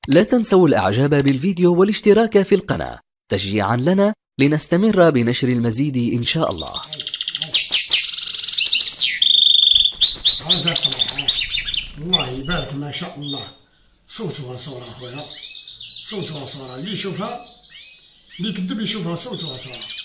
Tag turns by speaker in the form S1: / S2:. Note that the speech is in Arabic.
S1: لا تنسوا الإعجاب بالفيديو والاشتراك في القناة تشجيعا لنا لنستمر بنشر المزيد إن شاء الله.
S2: الله يبارك ما شاء الله. صوتها صورة خويا، صوتها صورة، اللي يشوفها اللي يكذب يشوفها صوتها صورة.